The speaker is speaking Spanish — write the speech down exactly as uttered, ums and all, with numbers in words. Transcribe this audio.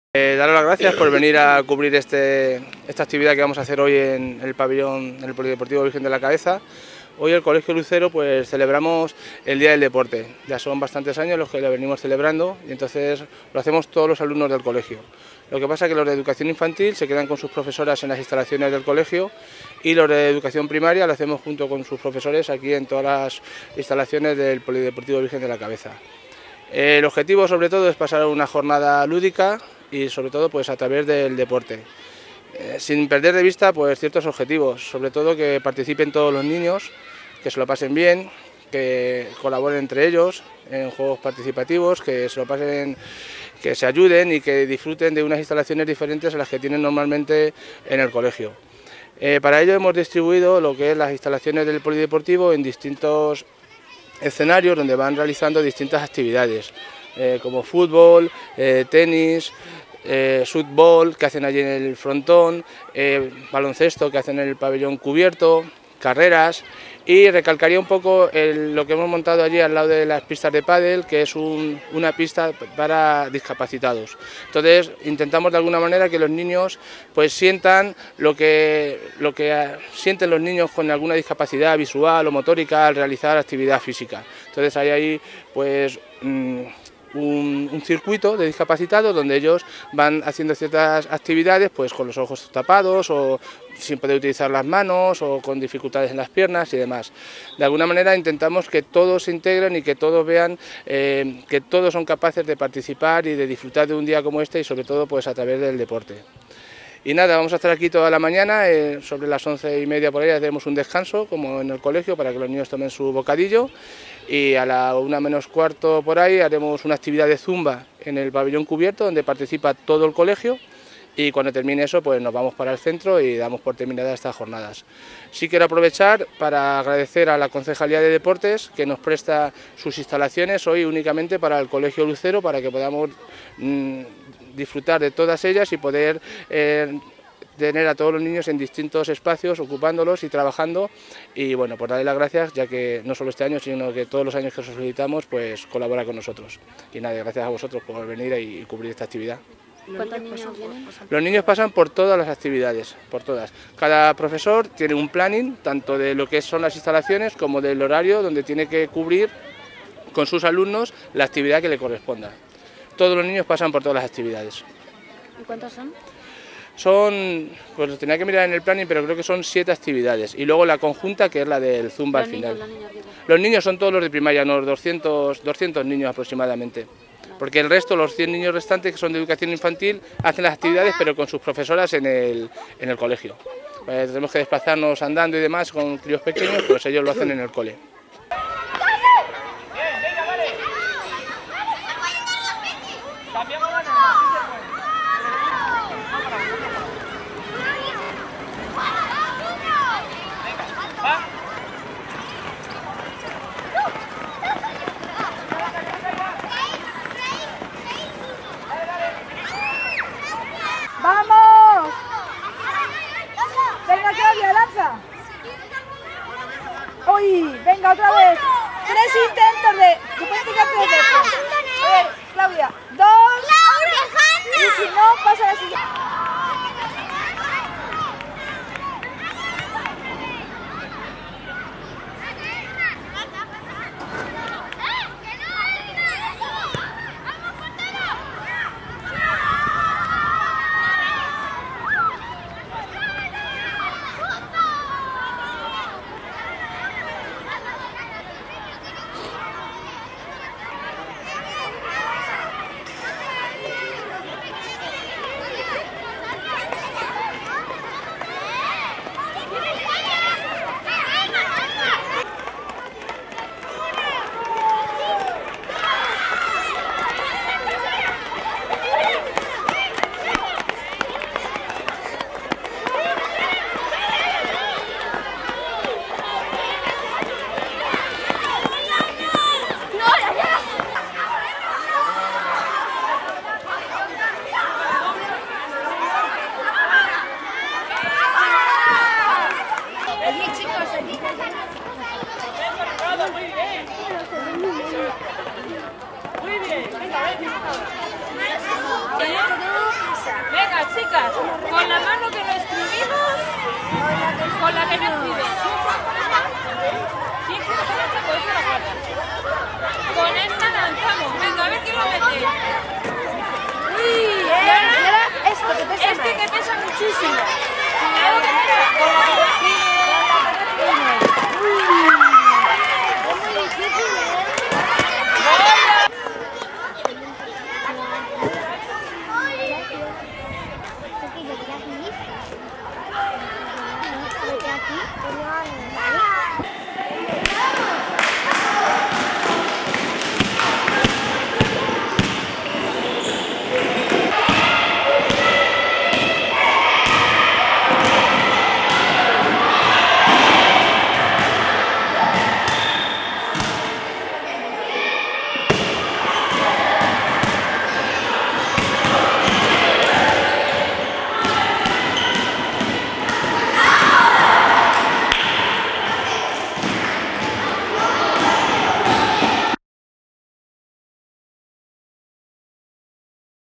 Eh, daros las gracias por venir a cubrir este, esta actividad que vamos a hacer hoy en el pabellón del Polideportivo Virgen de la Cabeza. Hoy el Colegio Lucero pues celebramos el Día del Deporte. Ya son bastantes años los que lo venimos celebrando y entonces lo hacemos todos los alumnos del colegio. Lo que pasa es que los de educación infantil se quedan con sus profesoras en las instalaciones del colegio y los de educación primaria lo hacemos junto con sus profesores aquí en todas las instalaciones del Polideportivo Virgen de la Cabeza. El objetivo sobre todo es pasar una jornada lúdica y sobre todo pues a través del deporte, eh, sin perder de vista pues ciertos objetivos, sobre todo que participen todos los niños, que se lo pasen bien, que colaboren entre ellos en juegos participativos, que se lo pasen, que se ayuden y que disfruten de unas instalaciones diferentes a las que tienen normalmente en el colegio. Eh, para ello hemos distribuido lo que es las instalaciones del polideportivo en distintos escenarios donde van realizando distintas actividades, eh, como fútbol, eh, tenis, eh, fútbol que hacen allí en el frontón, eh, baloncesto que hacen en el pabellón cubierto, carreras, y recalcaría un poco el, lo que hemos montado allí al lado de las pistas de pádel, que es un, una pista para discapacitados. Entonces intentamos de alguna manera que los niños pues sientan lo que, lo que sienten los niños con alguna discapacidad visual o motórica al realizar actividad física. Entonces hay ahí pues mmm, Un, un circuito de discapacitados donde ellos van haciendo ciertas actividades pues con los ojos tapados o sin poder utilizar las manos o con dificultades en las piernas y demás. De alguna manera intentamos que todos se integren y que todos vean eh, que todos son capaces de participar y de disfrutar de un día como este y sobre todo pues a través del deporte. Y nada, vamos a estar aquí toda la mañana, eh, sobre las once y media por ahí haremos un descanso, como en el colegio, para que los niños tomen su bocadillo, y a la una menos cuarto por ahí haremos una actividad de zumba en el pabellón cubierto, donde participa todo el colegio, y cuando termine eso pues nos vamos para el centro y damos por terminadas estas jornadas. Sí quiero aprovechar para agradecer a la Concejalía de Deportes que nos presta sus instalaciones hoy únicamente para el Colegio Lucero, para que podamos mmm, disfrutar de todas ellas y poder eh, tener a todos los niños en distintos espacios, ocupándolos y trabajando, y bueno, pues darle las gracias, ya que no solo este año, sino que todos los años que os solicitamos, pues colabora con nosotros. Y nada, gracias a vosotros por venir y cubrir esta actividad. ¿Cuántos niños vienen? Los niños pasan por todas las actividades, por todas. Cada profesor tiene un planning, tanto de lo que son las instalaciones como del horario donde tiene que cubrir con sus alumnos la actividad que le corresponda. Todos los niños pasan por todas las actividades. ¿Y cuántos son? Son, pues lo tenía que mirar en el planning, pero creo que son siete actividades. Y luego la conjunta, que es la del zumba al final. Los niños, los niños son todos los de primaria, unos doscientos, doscientos niños aproximadamente. Porque el resto, los cien niños restantes que son de educación infantil, hacen las actividades pero con sus profesoras en el, en el colegio. Pues tenemos que desplazarnos andando y demás con críos pequeños, pues ellos lo hacen en el cole. ¡Vamos! Venga, Claudia, lanza. ¡Uy! Venga, otra vez. Tres intentos de... ¿Tú puedes tirar tres veces? A ver, Claudia. Dos... chicas, con la mano que no escribimos, con la que no escribe. Sí, con esta, con esta la guarda. Con esta lanzamos. Venga, a ver quién lo mete. Uy, ¿eh? Mira esto que pesa Este que pesa muchísimo.